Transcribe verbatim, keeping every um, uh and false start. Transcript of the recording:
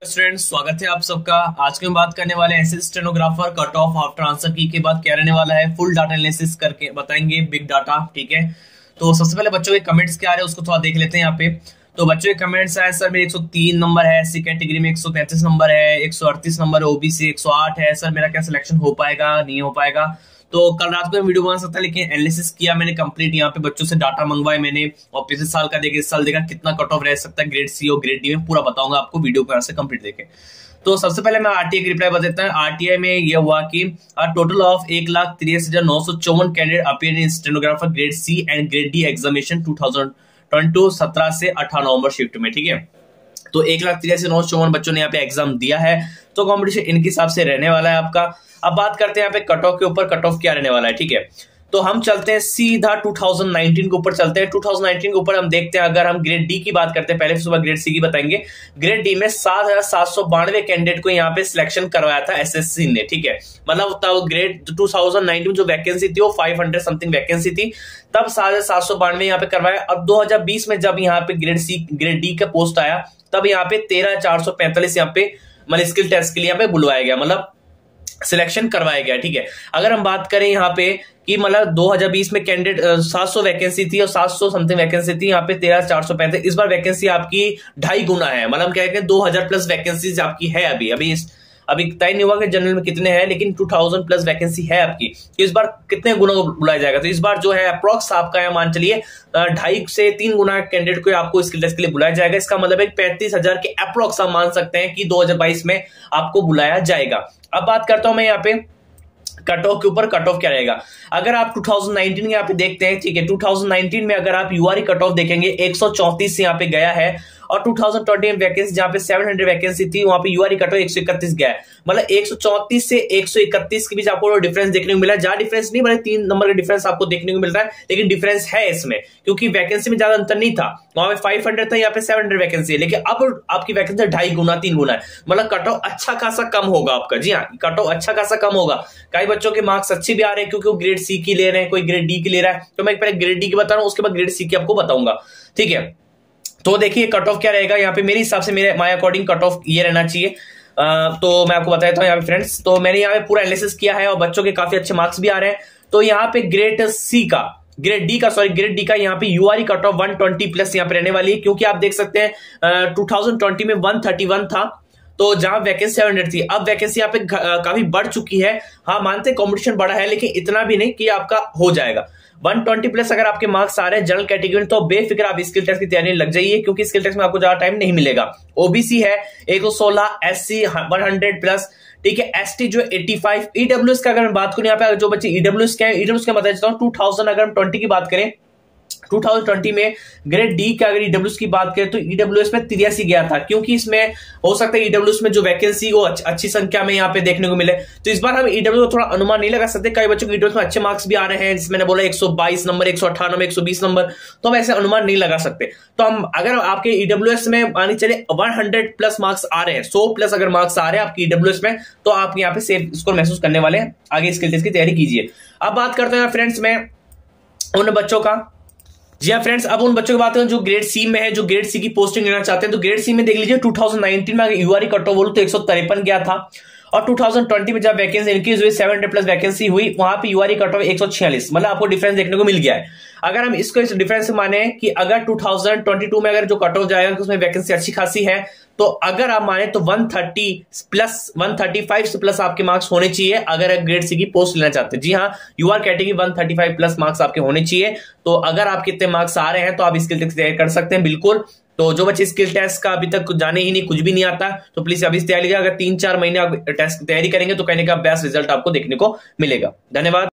Students, स्वागत है आप सबका। आज की हम बात करने वाले हैं SSC stenographer cut off after answer key के बाद क्या रहने वाला है, फुल डाटा एनालिसिस करके बताएंगे, बिग डाटा। ठीक है, तो सबसे पहले बच्चों के कमेंट्स क्या आ रहे हैं उसको थोड़ा देख लेते हैं यहाँ पे। तो बच्चों के कमेंट्स आए, सर मेरे एक सौ तीन नंबर है, एससी कैटेगरी में एक सौ तैंतीस नंबर है, एक सौ अड़तीस नंबर है, ओबीसी एक सौ आठ है, सर मेरा क्या सिलेक्शन हो पाएगा नहीं हो पाएगा। तो कल रात को वीडियो बना सकता, लेकिन एनालिसिस किया मैंने कंप्लीट, यहाँ पे बच्चों से डाटा मंगवाए मैंने और पिछले साल का देखे, इस साल देखा कितना कट ऑफ रह सकता है ग्रेड सी और ग्रेड डी में, पूरा बताऊंगा आपको वीडियो को यहाँ से कंप्लीट देखे। तो सबसे पहले मैं आरटीआई की रिप्लाई बता हूं। आरटीआई में ये हुआ कि टोटल ऑफ एक लाख तिरसठ हजार नौ सौ चौवन candidate appear in stenographer grade C and grade D examination two thousand twenty सत्रह से अठारह नवंबर शिफ्ट में। ठीक है, तो एक लाख तिरसठ नौ सौ चौवन बच्चों ने यहाँ पे एग्जाम दिया है, तो कॉम्पिटिशन इनके हिसाब से रहने वाला है आपका। अब बात करते हैं यहाँ पे कट ऑफ के ऊपर, कट ऑफ क्या रहने वाला है। ठीक है, तो हम चलते हैं सीधा दो हज़ार उन्नीस के ऊपर चलते हैं। दो हज़ार उन्नीस के ऊपर हम देखते हैं, अगर हम ग्रेड डी की बात करते हैं, पहले सुबह ग्रेड सी की बताएंगे। ग्रेड डी में सात हजार सात सौ बानवे कैंडिडेट को यहाँ पे सिलेक्शन करवाया था एसएससी ने। ठीक है, मतलब तब ग्रेड दो हज़ार उन्नीस में जो वैकेंसी थी वो पाँच सौ समथिंग वैकेंसी थी, तब सात हजार सात सौ बानवे यहाँ पे करवाया। अब दो हज़ार बीस में जब यहाँ पे ग्रेड सी ग्रेड डी का पोस्ट आया, तब यहाँ पे तेरह चार सौ पैंतालीस यहाँ पे मतलब स्किल टेस्ट के लिए यहाँ पे बुलवाया गया, मतलब सिलेक्शन करवाया गया। ठीक है, अगर हम बात करें यहाँ पे कि मतलब दो हज़ार बीस में कैंडिडेट सात सौ वैकेंसी थी और सात सौ समथिंग वैकेंसी थी, यहाँ पे तेरह चार सौ पैंतीस, इस बार वैकेंसी आपकी ढाई गुना है, मतलब हम क्या कहते हैं दो हज़ार प्लस वैकेंसीज आपकी है। अभी अभी इस अभी तय नहीं हुआ कि जनरल में कितने हैं, लेकिन दो हज़ार प्लस वैकेंसी है आपकी। तो इस बार कितने गुना को बुलाया जाएगा, तो इस बार जो है अप्रोक्स आपका है, मान चलिए ढाई से तीन गुना कैंडिडेट को आपको स्किल टेस्ट के लिए बुलाया जाएगा। इसका मतलब है पैंतीस हजार के अप्रोक्स आप मान सकते हैं कि दो हज़ार बाईस में आपको बुलाया जाएगा। अब बात करता हूं मैं यहाँ पे कट ऑफ के ऊपर, कट ऑफ क्या रहेगा। अगर आप दो हज़ार उन्नीस यहाँ पे देखते हैं, ठीक है, दो हज़ार उन्नीस में अगर आप यूआरई कट ऑफ देखेंगे एक सौ चौंतीस से यहाँ पे गया है, और दो हज़ार बीस में वैकेंसी जहां पे सात सौ वैकेंसी थी वहां पे यूआरई कट ऑफ एक सौ इकतीस गया है, मतलब एक सौ चौंतीस से एक सौ इकतीस के बीच आपको डिफरेंस देखने को मिला है। ज्यादा डिफरेंस नहीं, मतलब तीन नंबर का डिफरेंस आपको देखने को मिल रहा है, लेकिन डिफरेंस है इसमें, क्योंकि वैकेंसी में ज्यादा अंतर नहीं था। वहां पे पाँच सौ था, यहाँ पे सात सौ वैकेंसी है, लेकिन अब आपकी वैकेंसी ढाई गुना तीन गुना है, मतलब कट ऑफ अच्छा खासा कम होगा आपका। जी हाँ, कट ऑफ अच्छा खासा कम होगा। कई बच्चों के मार्क्स अच्छे भी आ रहे हैं क्योंकि वो ग्रेड सी की ले रहे हैं, कोई ग्रेड डी की ले रहा है, तो मैं पहले ग्रेड डी की बता रहा हूँ, उसके बाद ग्रेड सी की आपको बताऊंगा। ठीक है, तो देखिए कट ऑफ क्या रहेगा यहाँ पे, मेरे हिसाब से मेरे माय अकॉर्डिंग कट ऑफ ये रहना चाहिए। आ, तो मैं आपको बताता हूँ यहाँ पे फ्रेंड्स, तो मैंने यहाँ पे पूरा एनालिसिस किया है और बच्चों के काफी अच्छे मार्क्स भी आ रहे हैं। तो यहाँ पे ग्रेड सी का ग्रेड डी का सॉरी ग्रेड डी का यहाँ पे यूआरई कट ऑफ एक सौ बीस प्लस यहाँ पे रहने वाली है, क्योंकि आप देख सकते हैं दो हज़ार बीस में एक सौ इकतीस था, तो जहां वैकेंसी सात सौ थी, अब वैकेंसी यहाँ पे काफी बढ़ चुकी है। हाँ, मानते हैं कंपटीशन बढ़ा है, लेकिन इतना भी नहीं कि आपका हो जाएगा। एक सौ बीस प्लस अगर आपके मार्क्स आ रहे हैं जनरल कैटेगरी में, तो बेफिक्र आप स्किल टेस्ट की तैयारी लग जाइए, क्योंकि स्किल टेस्ट में आपको ज्यादा टाइम नहीं मिलेगा। ओबीसी है एक सौ सोलह, एससी एक सौ प्लस, ठीक है, एसटी जो पचासी, ईडब्ल्यूएस का अगर मैं बात करूं, यहाँ पे जो बच्चे ईडब्ल्यूएस के हैं, ईडब्ल्यूएस का बता देता हूं, दो हज़ार अगर हम बीस की बात करें, दो हज़ार बीस में ग्रेड डी का अगर ईडब्ल्यूएस की बात करें तो ईडब्ल्यूएस में तिरासी गया था, क्योंकि इसमें हो सकता है ईडब्ल्यूएस में जो वैकेंसी वो अच्छ, अच्छी संख्या में यहाँ पे देखने को मिले। तो इस बार हम ईडब्ल्यूएस को थोड़ा अनुमान नहीं लगा सकते, कई बच्चों को ईडब्ल्यूएस में अच्छे मार्क्स भी आ रहे हैं, जिसमें मैंने बोला एक सौ बाईस नंबर, एक सौ अठारह नंबर, एक सौ बीस नंबर, तो हम ऐसे अनुमान नहीं लगा सकते। तो हम अगर आपके ईडब्ल्यूएस में मानी चले एक सौ प्लस मार्क्स आ रहे हैं, सौ प्लस अगर मार्क्स आ रहे हैं आपकी ईडब्ल्यूएस में, तो आप यहाँ पे सेफ स्कोर महसूस करने वाले हैं, आगे स्किल टेस्ट की तैयारी कीजिए। अब बात करते हैं फ्रेंड्स में उन बच्चों का, जी हाँ फ्रेंड्स, अब उन बच्चों की बात करें जो ग्रेड सी में है, जो ग्रेड सी की पोस्टिंग लेना चाहते हैं, तो ग्रेड सी में देख लीजिए दो हज़ार उन्नीस में यूआरई कट ऑफ बोलूं तो एक सौ तिरपन गया था, और दो हज़ार बीस में जब वैकेंसी इंक्रीज हुई, सात सौ प्लस वैकेंसी हुई, वहां पे यूआरई कट ऑफ एक सौ छियालीस, मतलब आपको डिफरेंस देखने को मिल गया है। अगर हम इसको इस डिफरेंस से माने कि अगर दो हज़ार बाईस में अगर जो कट ऑफ जाएगा उसमें वैकेंसी अच्छी खासी है, तो अगर आप माने तो एक सौ तीस प्लस एक सौ पैंतीस से प्लस आपके मार्क्स होने चाहिए अगर आप ग्रेड सी की पोस्ट लेना चाहते हैं। जी हाँ, यूआर कैटेगरी एक सौ पैंतीस प्लस मार्क्स आपके होने चाहिए। तो अगर आपके इतने मार्क्स आ रहे हैं तो आप स्किल टेस्ट तैयारी कर सकते हैं बिल्कुल। तो जो बच्चे स्किल टेस्ट का अभी तक जाने ही नहीं, कुछ भी नहीं आता, तो प्लीज अभी से तैयारी कीजिए। अगर तीन चार महीने आप टेस्ट की तैयारी करेंगे तो कहने का बेस्ट रिजल्ट आपको देखने को मिलेगा। धन्यवाद।